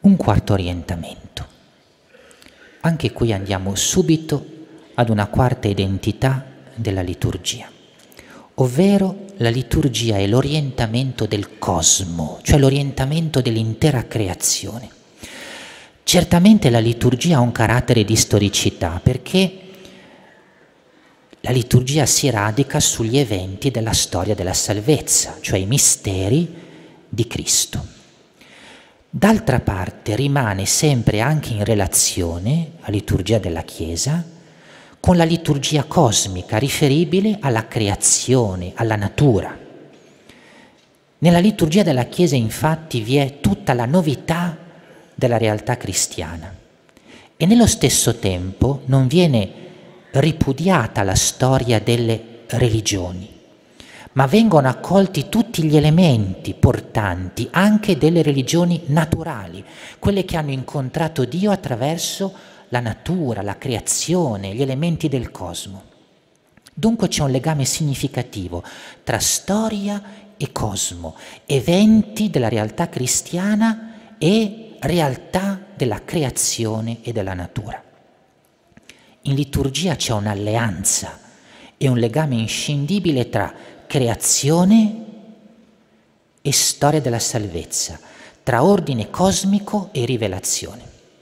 Un quarto orientamento. Anche qui andiamo subito ad una quarta identità della liturgia, ovvero la liturgia è l'orientamento del cosmo, cioè l'orientamento dell'intera creazione. Certamente la liturgia ha un carattere di storicità, perché la liturgia si radica sugli eventi della storia della salvezza, cioè i misteri di Cristo. D'altra parte rimane sempre anche in relazione, la liturgia della Chiesa, con la liturgia cosmica riferibile alla creazione, alla natura. Nella liturgia della Chiesa infatti vi è tutta la novità della realtà cristiana e nello stesso tempo non viene ripudiata la storia delle religioni, ma vengono accolti tutti gli elementi portanti anche delle religioni naturali, quelle che hanno incontrato Dio attraverso la natura, la creazione, gli elementi del cosmo. Dunque c'è un legame significativo tra storia e cosmo, eventi della realtà cristiana e realtà della creazione e della natura. In liturgia c'è un'alleanza e un legame inscindibile tra creazione e storia della salvezza, tra ordine cosmico e rivelazione.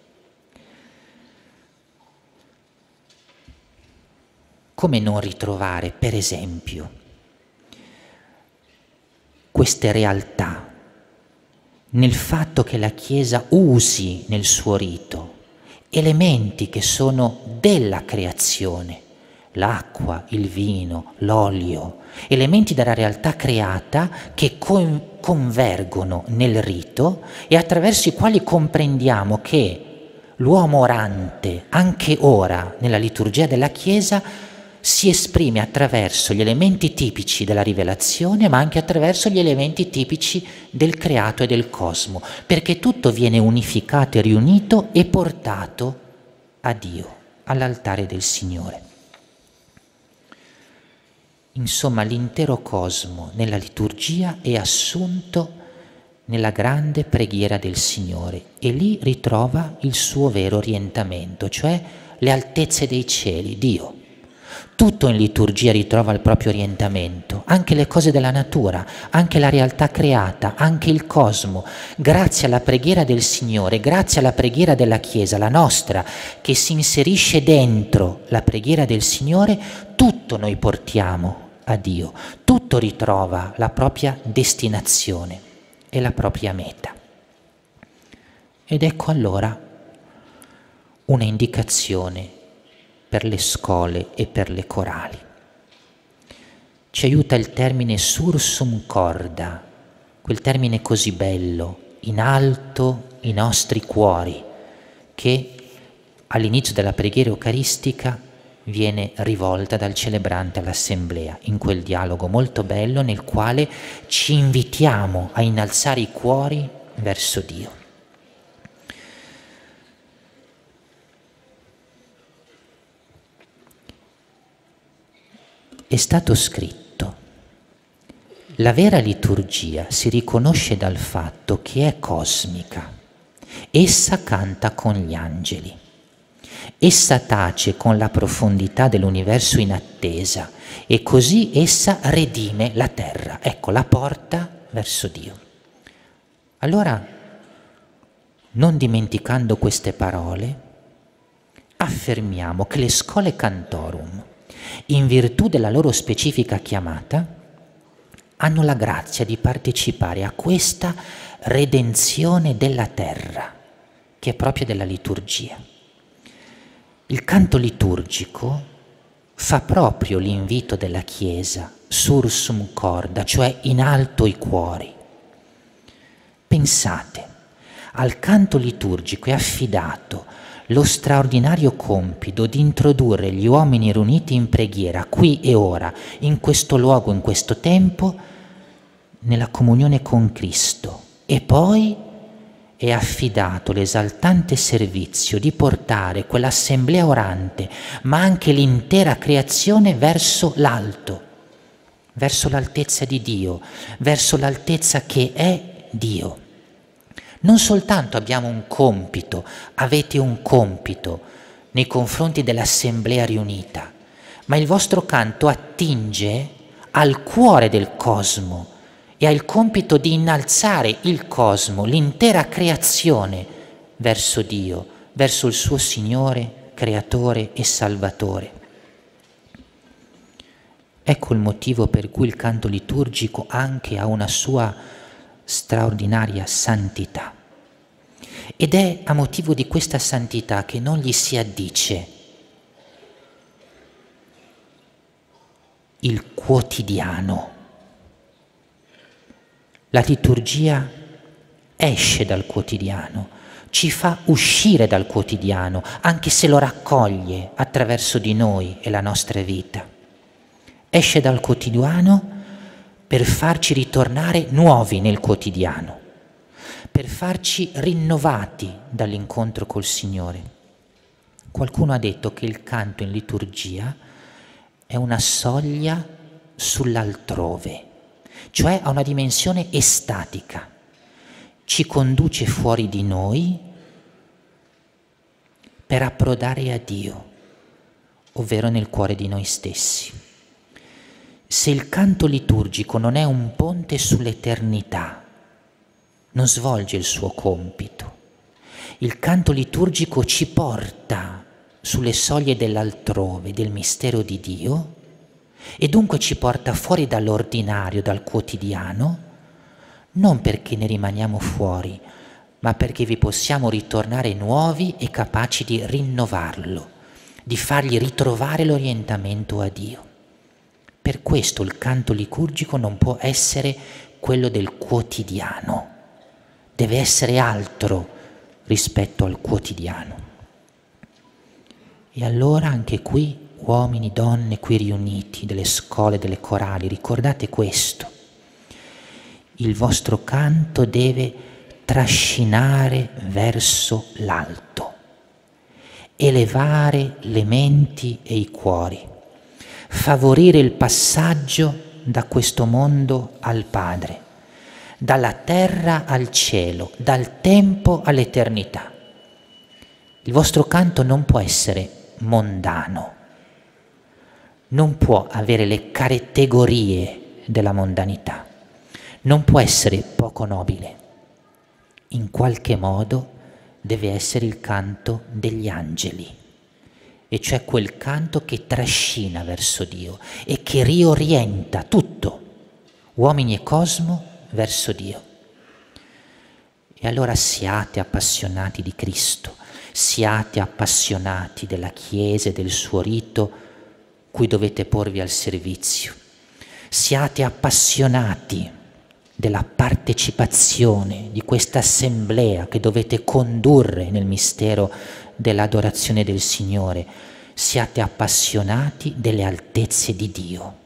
Come non ritrovare, per esempio, queste realtà nel fatto che la Chiesa usi nel suo rito elementi che sono della creazione, l'acqua, il vino, l'olio, elementi della realtà creata che convergono nel rito e attraverso i quali comprendiamo che l'uomo orante, anche ora nella liturgia della Chiesa, si esprime attraverso gli elementi tipici della rivelazione, ma anche attraverso gli elementi tipici del creato e del cosmo, perché tutto viene unificato e riunito e portato a Dio, all'altare del Signore. Insomma, l'intero cosmo nella liturgia è assunto nella grande preghiera del Signore e lì ritrova il suo vero orientamento, cioè le altezze dei cieli, Dio. Tutto in liturgia ritrova il proprio orientamento, anche le cose della natura, anche la realtà creata, anche il cosmo. Grazie alla preghiera del Signore, grazie alla preghiera della Chiesa, la nostra, che si inserisce dentro la preghiera del Signore, tutto noi portiamo a Dio, tutto ritrova la propria destinazione e la propria meta. Ed ecco allora una indicazione per le scole e per le corali. Ci aiuta il termine sursum corda, quel termine così bello, in alto i nostri cuori, che all'inizio della preghiera eucaristica viene rivolta dal celebrante all'assemblea, in quel dialogo molto bello nel quale ci invitiamo a innalzare i cuori verso Dio. È stato scritto: la vera liturgia si riconosce dal fatto che è cosmica, essa canta con gli angeli, essa tace con la profondità dell'universo in attesa e così essa redime la terra, ecco, la porta verso Dio. Allora, non dimenticando queste parole, affermiamo che le schole cantorum, in virtù della loro specifica chiamata, hanno la grazia di partecipare a questa redenzione della terra, che è propria della liturgia. Il canto liturgico fa proprio l'invito della Chiesa, sursum corda, cioè in alto i cuori. Pensate, al canto liturgico è affidato lo straordinario compito di introdurre gli uomini riuniti in preghiera, qui e ora, in questo luogo, in questo tempo, nella comunione con Cristo. E poi è affidato l'esaltante servizio di portare quell'assemblea orante, ma anche l'intera creazione verso l'alto, verso l'altezza di Dio, verso l'altezza che è Dio. Non soltanto abbiamo un compito, avete un compito nei confronti dell'assemblea riunita, ma il vostro canto attinge al cuore del cosmo e ha il compito di innalzare il cosmo, l'intera creazione, verso Dio, verso il suo Signore, Creatore e Salvatore. Ecco il motivo per cui il canto liturgico anche ha una sua straordinaria santità. Ed è a motivo di questa santità che non gli si addice il quotidiano. La liturgia esce dal quotidiano, ci fa uscire dal quotidiano, anche se lo raccoglie attraverso di noi e la nostra vita. Esce dal quotidiano per farci ritornare nuovi nel quotidiano, per farci rinnovati dall'incontro col Signore. Qualcuno ha detto che il canto in liturgia è una soglia sull'altrove, cioè ha una dimensione estatica, ci conduce fuori di noi per approdare a Dio, ovvero nel cuore di noi stessi. Se il canto liturgico non è un ponte sull'eternità, non svolge il suo compito. Il canto liturgico ci porta sulle soglie dell'altrove, del mistero di Dio, e dunque ci porta fuori dall'ordinario, dal quotidiano, non perché ne rimaniamo fuori, ma perché vi possiamo ritornare nuovi e capaci di rinnovarlo, di fargli ritrovare l'orientamento a Dio. Per questo il canto liturgico non può essere quello del quotidiano, deve essere altro rispetto al quotidiano. E allora anche qui, uomini, donne qui riuniti, delle scuole, delle corali, ricordate questo. Il vostro canto deve trascinare verso l'alto, elevare le menti e i cuori, favorire il passaggio da questo mondo al Padre, dalla terra al cielo, dal tempo all'eternità. Il vostro canto non può essere mondano, non può avere le categorie della mondanità, non può essere poco nobile. In qualche modo deve essere il canto degli angeli, e cioè quel canto che trascina verso Dio e che riorienta tutto, uomini e cosmo, verso Dio. E allora siate appassionati di Cristo, siate appassionati della Chiesa e del suo rito cui dovete porvi al servizio, siate appassionati della partecipazione di questa assemblea che dovete condurre nel mistero dell'adorazione del Signore, siate appassionati delle altezze di Dio.